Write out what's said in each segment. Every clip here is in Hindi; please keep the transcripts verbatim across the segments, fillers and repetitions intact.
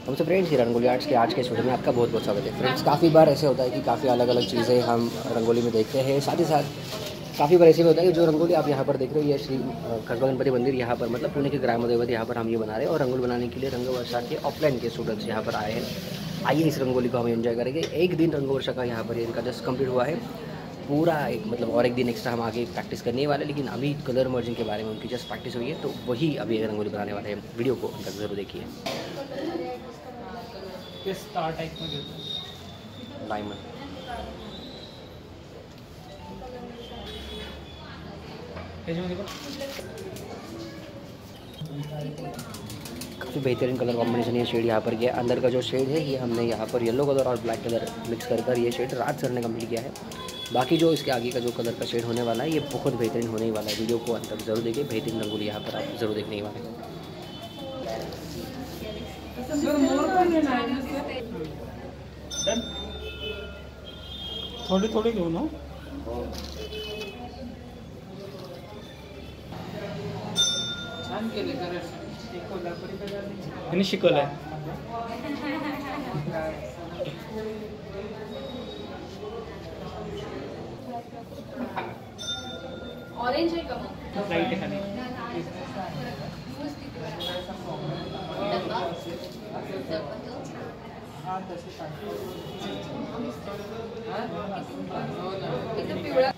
हमसे फ्रेंड्स ही रंगोली आर्ट्स के आज के स्टूडियो में आपका बहुत बहुत स्वागत है। फ्रेंड्स काफ़ी बार ऐसे होता है कि काफ़ी अलग अलग चीज़ें हम रंगोली में देखते हैं, साथ ही साथ काफ़ी बार ऐसे भी होता है कि जो रंगोली आप यहाँ पर देख रहे हो ये श्री खड़का गणपति मंदिर यहाँ पर मतलब पुणे के ग्राम देवत यहाँ पर हम ये बना रहे हैं और रंगोली बनाने के लिए रंग वर्षा के ऑफलाइन के स्टूडेंट्स यहाँ पर आए हैं। आइए इस रंगोली को हम एंजॉय करेंगे। एक दिन रंग वर्षा का यहाँ पर इनका जस्ट कंप्लीट हुआ है, पूरा एक मतलब और एक दिन एक्स्ट्रा हम आगे प्रैक्टिस करने वाले, लेकिन अभी कलर मर्जिंग के बारे में उनकी जस्ट प्रैक्टिस हुई है तो वही अभी रंगोली बनाने वाले हैं। वीडियो को अंत तक जरूर देखिए। स्टार टाइप में घेतो डायमंड काफ़ी बेहतरीन कलर कॉम्बिनेशन ये शेड यहाँ पर किया है। अंदर का जो शेड है ये हमने यहाँ पर येलो कलर और ब्लैक कलर मिक्स कर कर ये शेड राज सर ने कंप्लीट किया है। बाकी जो इसके आगे का जो कलर का शेड होने वाला है ये बहुत बेहतरीन होने ही वाला है। वीडियो को अंत तक जरूर देखिए। बेहतरीन रंगोली यहाँ पर आप जरूर देखने ही वाले हैं। थोड़ी थोड़ी घेऊ ना छान केले आणि शिकवलंय ऑरेंज है का लाइट है खाली हां तसे इथं पिवळा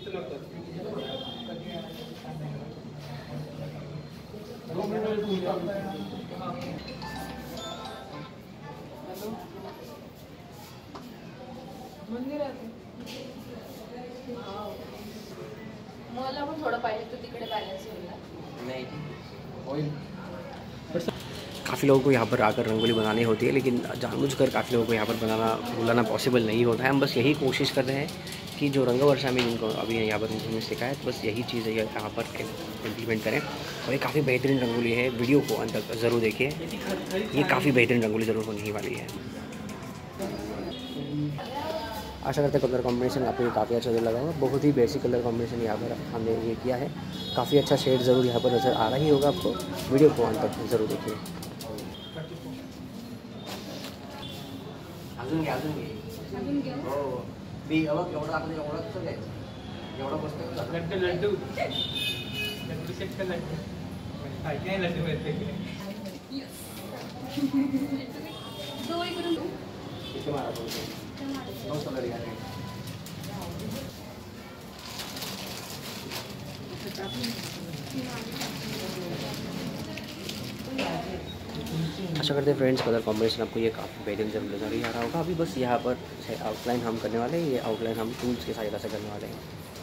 मंदिरात मला पण थोडं पाहिजे तर तिकडे बॅलन्स होईल। काफ़ी लोगों को यहाँ पर आकर रंगोली बनानी होती है, लेकिन जानबूझकर काफ़ी लोगों को यहाँ पर बनाना बुलाना पॉसिबल नहीं होता है। हम बस यही कोशिश कर रहे हैं कि जो रंग वर्षा में जिनको अभी यहाँ पर उन्होंने सिखाया है, तो बस यही चीज़ है यहाँ पर इम्प्लीमेंट करें। और ये काफ़ी बेहतरीन रंगोली है, वीडियो को अंत तक ज़रूर देखिए। ये काफ़ी बेहतरीन रंगोली ज़रूर होने ही वाली है। आशा करते हैं कलर कॉम्बिनेशन आपको ये काफ़ी अच्छा लगा होगा। बहुत ही बेसिक कलर कॉम्बिनेशन यहाँ पर हमने ये किया है। काफ़ी अच्छा शेड ज़रूर यहाँ पर नज़र आ रहा ही होगा आपको। वीडियो को अंत तक ज़रूर देखिए। अजून घ्या अजून घे अजून घ्या हो बी एवढं एवढं आपलं एवढं कसं घ्यायचं एवढं बसतं लड्डू लड्डू लड्डू सेट कर लड्डू काय काय लड्डू येते दो इकडून किती मारा बोलतो नऊ कलर घ्या आशा करते हैं फ्रेंड्स कलर कॉम्बिनेशन आपको ये काफ़ी बेहतरीन जरूर नजर ही आ रहा होगा। अभी बस यहाँ पर आउटलाइन हम करने वाले हैं। ये आउटलाइन हम टूल्स के सहायता से करने वाले हैं।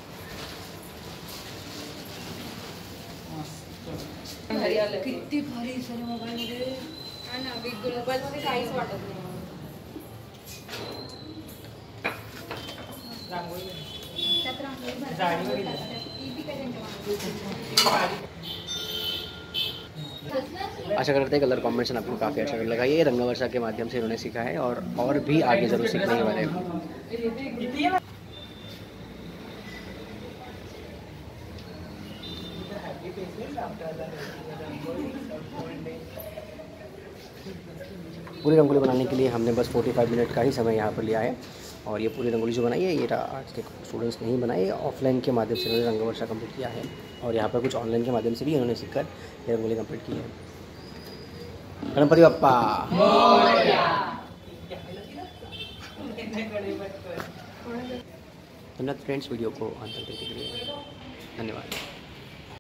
किती भारी सर मोबाईलमध्ये हा ना बिग ग्लोबलमध्ये काहीच वाटत नाही। रांगोळी त्यात रांगोळी भरतात जाळीवर ती काय त्यांच्या आशा करते हैं कलर कॉम्बिनेशन आपको काफ़ी अच्छा लगा। ये रंग वर्षा के माध्यम से इन्होंने सीखा है और और भी आगे ज़रूर सीखने वाले हैं। पूरी रंगोली बनाने के लिए हमने बस पैंतालीस मिनट का ही समय यहाँ पर लिया है और ये पूरी रंगोली जो बनाई है ये आज के स्टूडेंट्स ने ही बनाई है। ऑफलाइन के माध्यम से इन्होंने रंग वर्षा कंप्लीट किया है और यहाँ पर कुछ ऑनलाइन के माध्यम से भी इन्होंने सीखकर ये रंगोली कंप्लीट की है। गणपति बप्पा धन्यवाद फ्रेंड्स, वीडियो को अंत तक देखने के लिए धन्यवाद।